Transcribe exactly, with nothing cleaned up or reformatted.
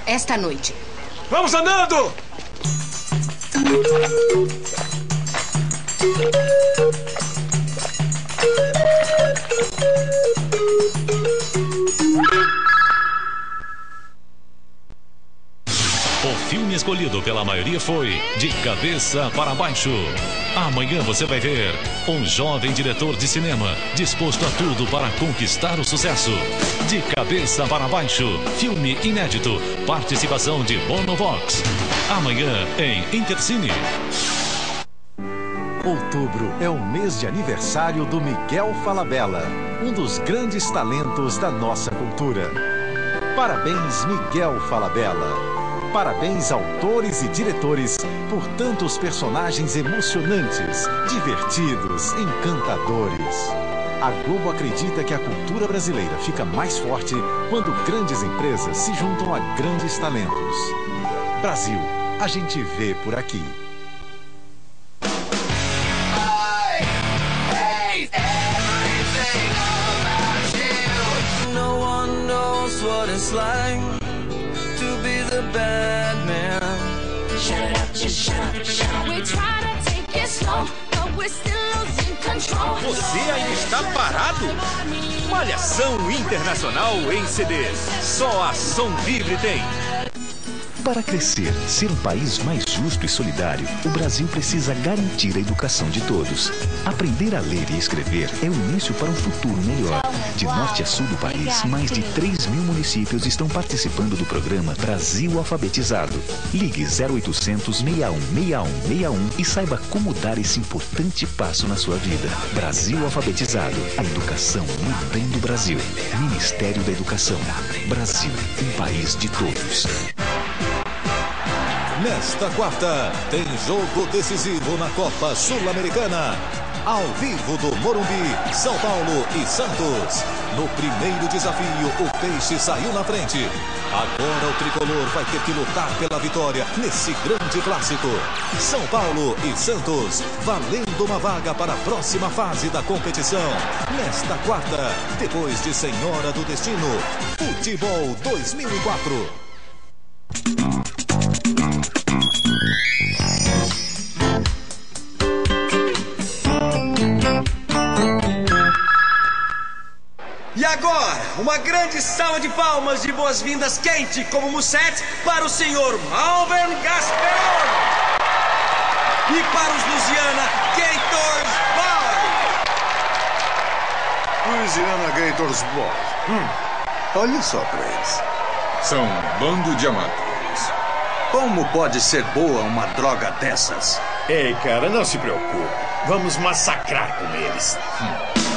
esta noite. Vamos andando! O filme escolhido pela maioria foi De Cabeça para Baixo. Amanhã você vai ver um jovem diretor de cinema disposto a tudo para conquistar o sucesso. De Cabeça para Baixo, filme inédito, participação de Bono Vox. Amanhã em Intercine. Outubro é o mês de aniversário do Miguel Falabella, um dos grandes talentos da nossa cultura. Parabéns, Miguel Falabella. Parabéns, autores e diretores, por tantos personagens emocionantes, divertidos, encantadores. A Globo acredita que a cultura brasileira fica mais forte quando grandes empresas se juntam a grandes talentos. Brasil, a gente vê por aqui. No one knows what it's like to be the bad man. Shut it up, just shut up, shut up. We try to take it slow, but we're still losing control. Você ainda está parado? Malhação Internacional em C Ds. Só a Som Livre tem. Para crescer, ser um país mais justo e solidário, o Brasil precisa garantir a educação de todos. Aprender a ler e escrever é o início para um futuro melhor. De norte a sul do país, mais de três mil municípios estão participando do programa Brasil Alfabetizado. Ligue zero oitocentos, seis um, seis um, seis um e saiba como dar esse importante passo na sua vida. Brasil Alfabetizado. A educação mudando o Brasil. Ministério da Educação. Brasil, um país de todos. Nesta quarta, tem jogo decisivo na Copa Sul-Americana. Ao vivo do Morumbi, São Paulo e Santos. No primeiro desafio, o Peixe saiu na frente. Agora o tricolor vai ter que lutar pela vitória nesse grande clássico. São Paulo e Santos, valendo uma vaga para a próxima fase da competição. Nesta quarta, depois de Senhora do Destino, Futebol dois mil e quatro. E agora, uma grande salva de palmas de boas-vindas quente como Musset para o senhor Malvern Gasperoni. E para os Lusiana Gators Boys. Lusiana Gators Boys. Hum, olha só pra eles. São um bando de amadores. Como pode ser boa uma droga dessas? Ei, cara, não se preocupe. Vamos massacrar com eles. Hum.